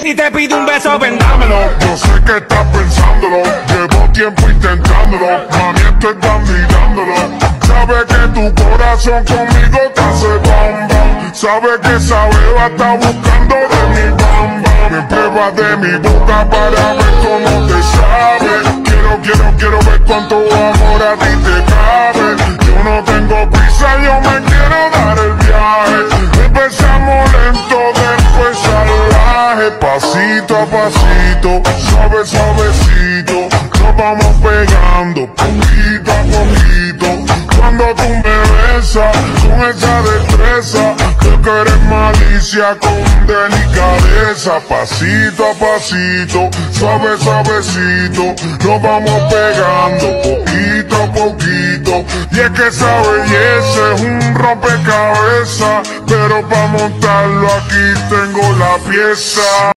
y te pide un beso, vendámelo. Yo sé que estás pensándolo, llevo tiempo intentándolo, mami esto es dándolo. Sabe que tu corazón conmigo te hace bam bam. Sabe que esa beba está buscando de mi bam bam. Me prueba de mi boca para ver cómo te sabe. Quiero ver cuánto amor a ti te cabe. Yo no tengo prisa, yo me quiero dar el viaje. Empezamos lento, después salvaje. Pasito a pasito, suavecito, nos vamos pegando poquito a poquito. Cuando tú me besas con esa destreza, creo que eres malicia con delicadeza. Pasito a pasito, suavecito, nos vamos pegando poquito a poquito. Y es que esa belleza es un rompecabezas, pero para montarlo aquí tengo la pieza.